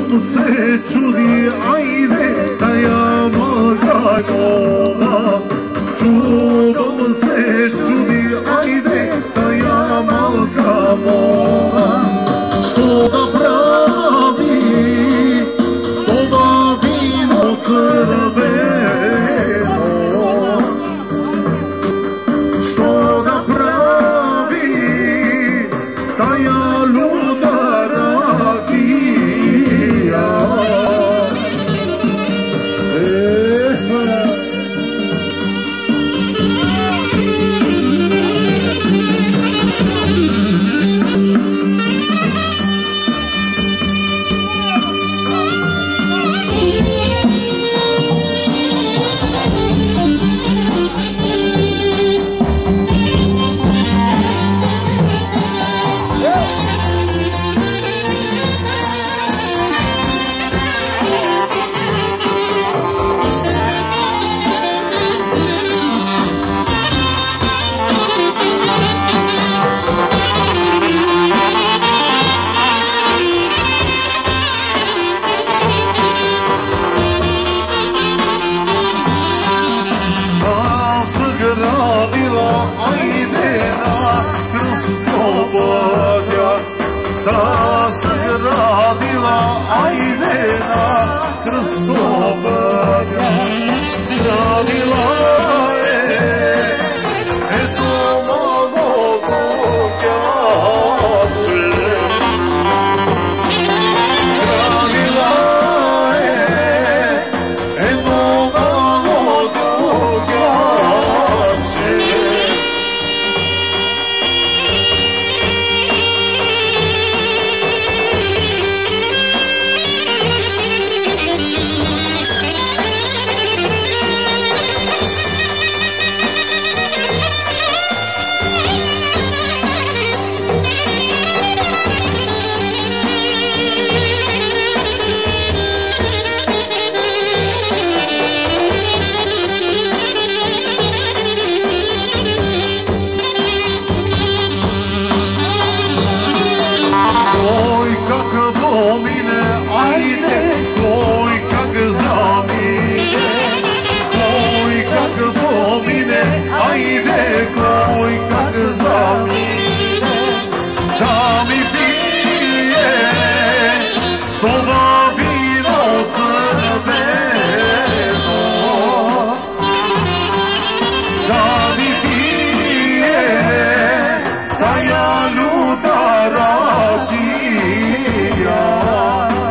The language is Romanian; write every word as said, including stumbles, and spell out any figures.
se čudi, ajde da ja moga nova. Čudom se čudi, ajde da ja moga moga. Što da pravi ova vino crveno? Što da pravi da ja luda rakija? Da se gradila, ajde na Krstobađa. Gradila je, eto malo dugače. Gradila je, eto malo dugače. Ajde, koj kak zamine, da mi pije toga vino crveno. Da mi pije da ja ljuta